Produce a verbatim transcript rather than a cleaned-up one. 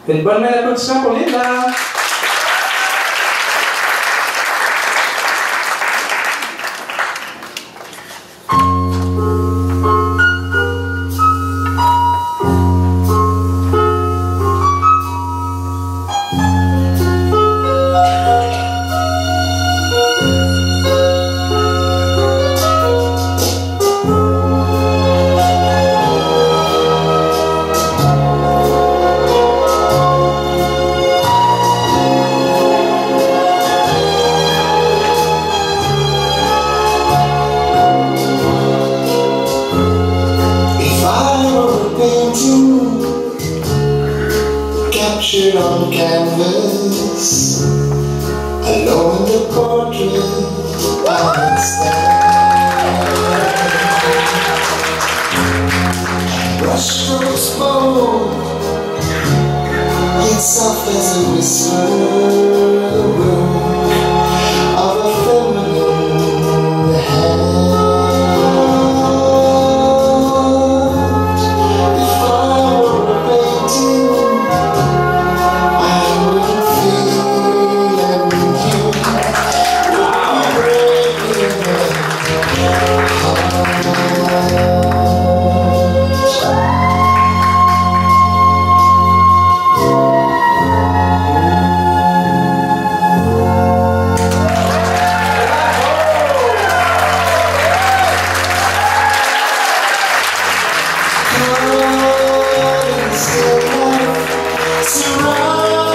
Une bonne main d'applaudissement pour Linda. Captured on canvas, alone in the portrait I stand. Brushstrokes bold, yet soft as a whisper.